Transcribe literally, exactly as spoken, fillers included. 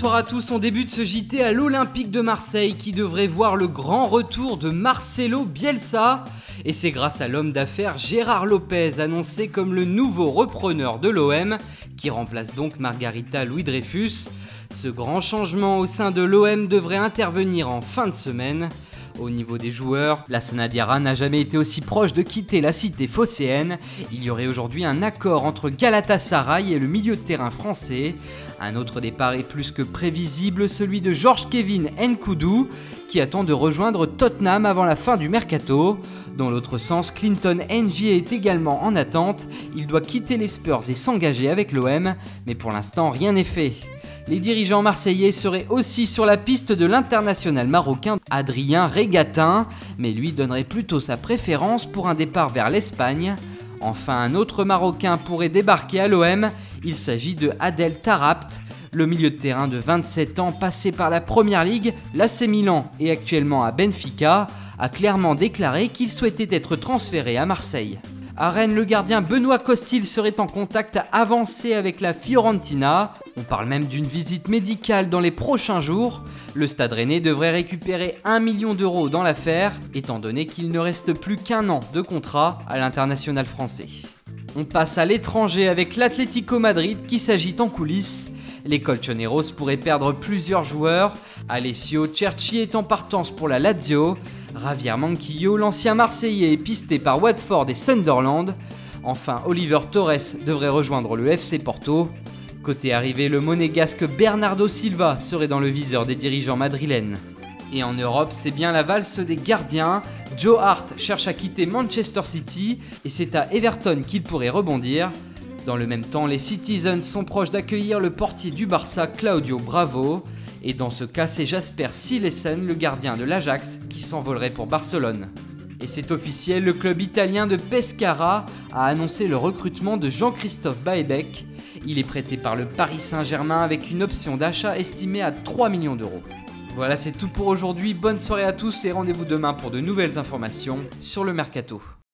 bonsoir à tous, on débute ce J T à l'Olympique de Marseille qui devrait voir le grand retour de Marcelo Bielsa. Et c'est grâce à l'homme d'affaires Gérard Lopez, annoncé comme le nouveau repreneur de l'O M, qui remplace donc Margarita Louis-Dreyfus. Ce grand changement au sein de l'O M devrait intervenir en fin de semaine. Au niveau des joueurs, la Sanadiara n'a jamais été aussi proche de quitter la cité phocéenne. Il y aurait aujourd'hui un accord entre Galatasaray et le milieu de terrain français. Un autre départ est plus que prévisible, celui de Georges-Kévin Nkoudou, qui attend de rejoindre Tottenham avant la fin du mercato. Dans l'autre sens, Clinton N J est également en attente. Il doit quitter les Spurs et s'engager avec l'O M, mais pour l'instant rien n'est fait. Les dirigeants marseillais seraient aussi sur la piste de l'international marocain Adrien Regatin, mais lui donnerait plutôt sa préférence pour un départ vers l'Espagne. Enfin, un autre Marocain pourrait débarquer à l'O M, il s'agit de Adel Tarabt, le milieu de terrain de vingt-sept ans passé par la Première Ligue, l'A C Milan et actuellement à Benfica, a clairement déclaré qu'il souhaitait être transféré à Marseille. À Rennes, le gardien Benoît Costil serait en contact avancé avec la Fiorentina. On parle même d'une visite médicale dans les prochains jours. Le Stade Rennais devrait récupérer un million d'euros dans l'affaire, étant donné qu'il ne reste plus qu'un an de contrat à l'international français. On passe à l'étranger avec l'Atlético Madrid qui s'agite en coulisses. Les Colchoneros pourraient perdre plusieurs joueurs. Alessio Cerci est en partance pour la Lazio. Javier Manquillo, l'ancien Marseillais, est pisté par Watford et Sunderland. Enfin, Oliver Torres devrait rejoindre le F C Porto. Côté arrivée, le monégasque Bernardo Silva serait dans le viseur des dirigeants madrilènes. Et en Europe, c'est bien la valse des gardiens. Joe Hart cherche à quitter Manchester City et c'est à Everton qu'il pourrait rebondir. Dans le même temps, les Citizens sont proches d'accueillir le portier du Barça, Claudio Bravo. Et dans ce cas, c'est Jasper Cillessen, le gardien de l'Ajax, qui s'envolerait pour Barcelone. Et c'est officiel, le club italien de Pescara a annoncé le recrutement de Jean-Christophe Baebek. Il est prêté par le Paris Saint-Germain avec une option d'achat estimée à trois millions d'euros. Voilà, c'est tout pour aujourd'hui. Bonne soirée à tous et rendez-vous demain pour de nouvelles informations sur le Mercato.